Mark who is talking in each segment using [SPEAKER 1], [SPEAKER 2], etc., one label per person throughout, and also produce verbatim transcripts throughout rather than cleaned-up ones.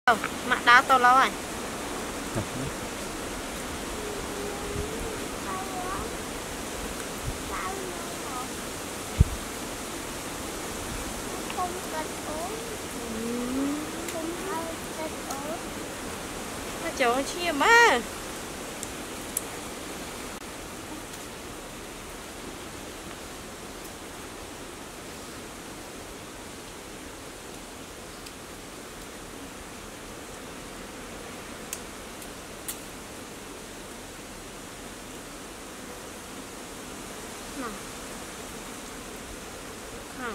[SPEAKER 1] Mặt đá to lâu rồi.
[SPEAKER 2] Không cần uống. Không cần uống.
[SPEAKER 1] Nó chỗ chia mà. Nào. Nào.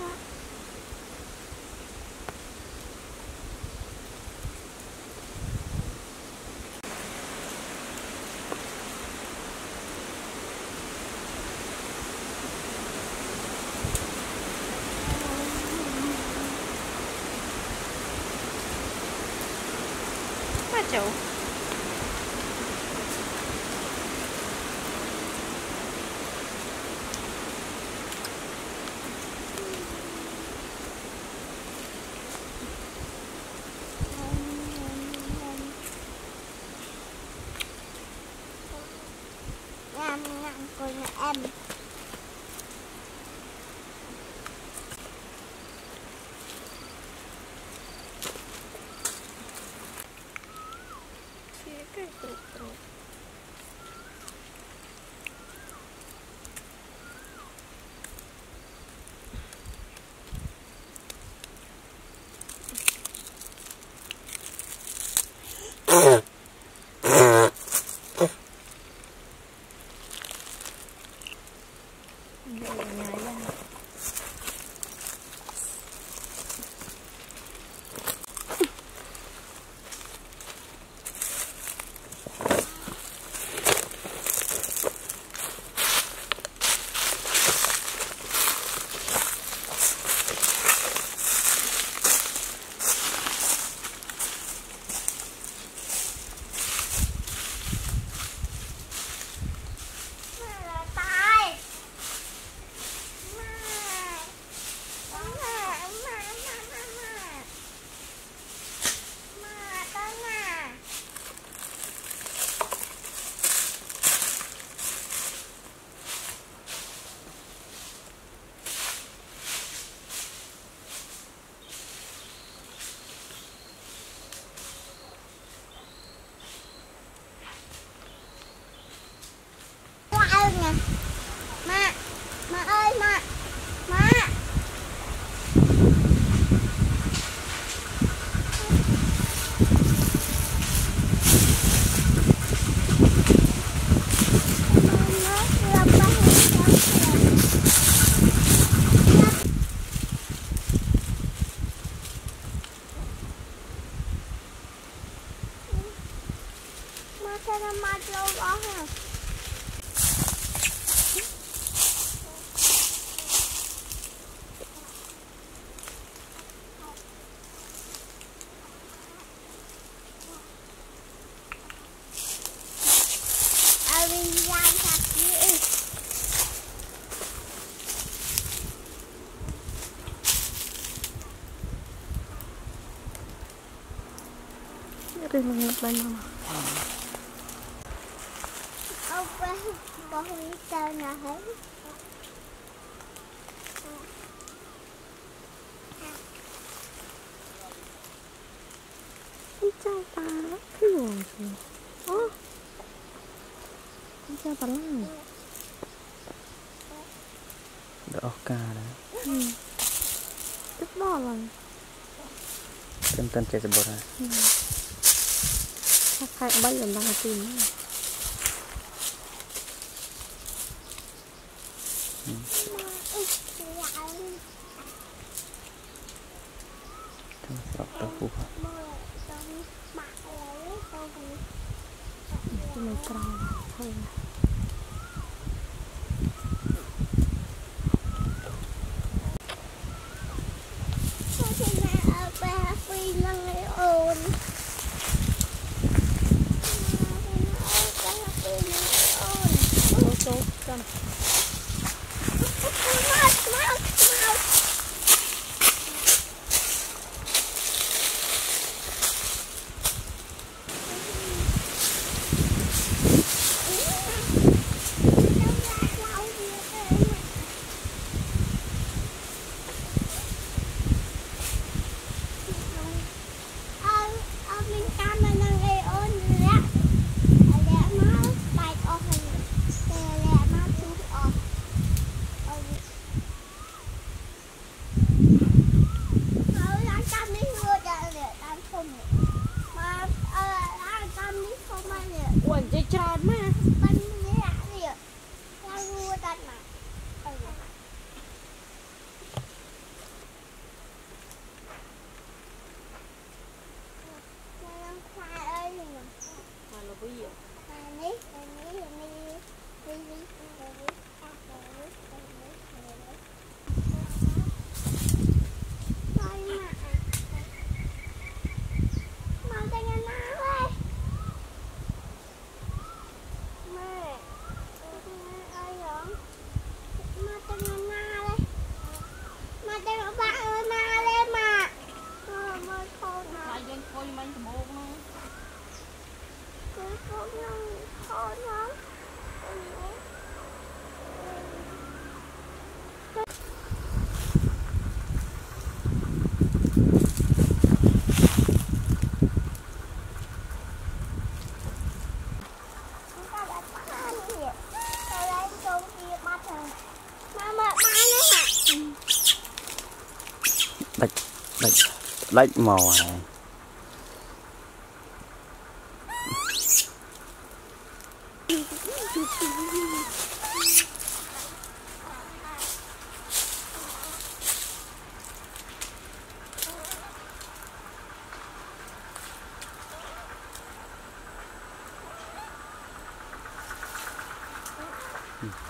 [SPEAKER 1] Ba chỗ.
[SPEAKER 2] Ngam ngam của nhà em.
[SPEAKER 1] Chia cái trụ trụ.
[SPEAKER 2] Mẹ, mẹ ơi, mẹ, mẹ. Mẹ cho nó mặt lâu đó hả?
[SPEAKER 1] Rừng ngập bên không?
[SPEAKER 2] Ông bé có hơi sao nào hết.
[SPEAKER 1] Con trai ta cái gì vậy? Ơ, con trai ta lắm.
[SPEAKER 3] Đỏ ca đấy.
[SPEAKER 1] Ừ. Rất đỏ rồi.
[SPEAKER 3] Tên tên chạy sẽ bột ra.
[SPEAKER 1] Ừ. Khai bay lần đang tìm.
[SPEAKER 3] Ừ. Thằng sọt tao phù hợp.
[SPEAKER 1] Mình tròn thôi. Con.
[SPEAKER 2] không mà ăn cam đi không ăn được
[SPEAKER 1] quần chơi tròn mà
[SPEAKER 2] bánh với lại gì ạ ra mua đặt mà
[SPEAKER 3] Đạch, đạch, đạch màu này. Ừ.